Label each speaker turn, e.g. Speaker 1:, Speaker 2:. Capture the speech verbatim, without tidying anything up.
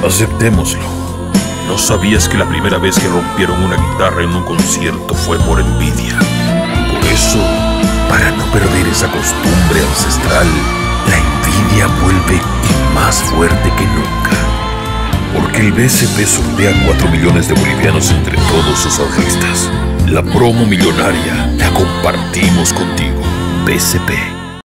Speaker 1: Aceptémoslo. ¿No sabías que la primera vez que rompieron una guitarra en un concierto fue por envidia? Por eso, para no perder esa costumbre ancestral, la envidia vuelve y más fuerte que nunca. Porque el B C P sortea cuatro millones de bolivianos entre todos sus ahorristas. La promo millonaria la compartimos contigo. B C P.